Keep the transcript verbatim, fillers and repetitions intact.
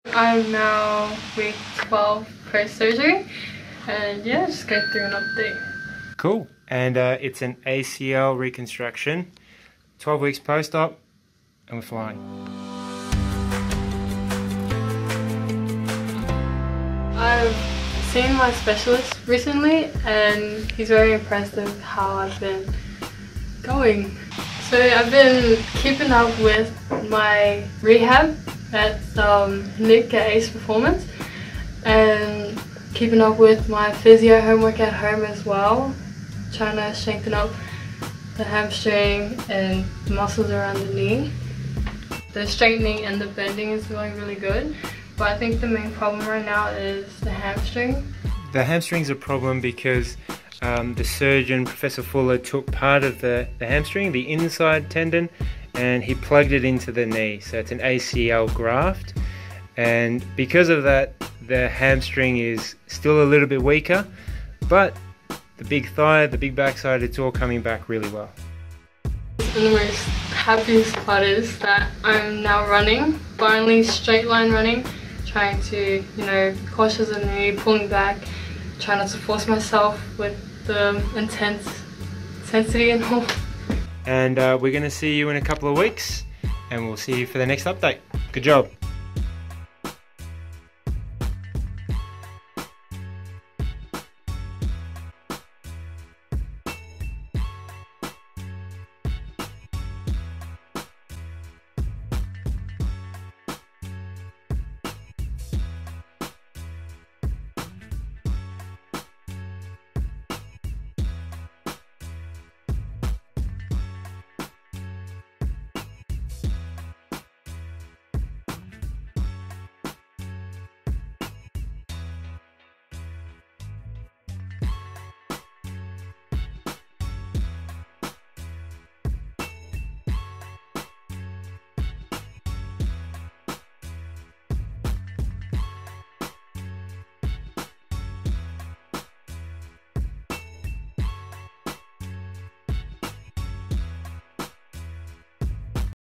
I'm now week twelve post-surgery, and yeah, just going through an update. Cool. And uh, it's an A C L reconstruction, twelve weeks post-op, and we're flying. I've seen my specialist recently, and he's very impressed with how I've been going. So I've been keeping up with my rehab at um, Nick at Ace Performance, and keeping up with my physio homework at home as well, trying to strengthen up the hamstring and the muscles around the knee. The straightening and the bending is going really good, but I think the main problem right now is the hamstring. The hamstring's a problem because um, the surgeon, Professor Fuller, took part of the, the hamstring, the inside tendon, and he plugged it into the knee. So it's an A C L graft, and because of that, the hamstring is still a little bit weaker, but the big thigh, the big backside, it's all coming back really well. And the most happiest part is that I'm now running, finally straight line running, trying to, you know, be cautious of the knee, pulling back, trying not to force myself with the intense intensity and all. And uh, we're going to see you in a couple of weeks, and we'll see you for the next update. Good job.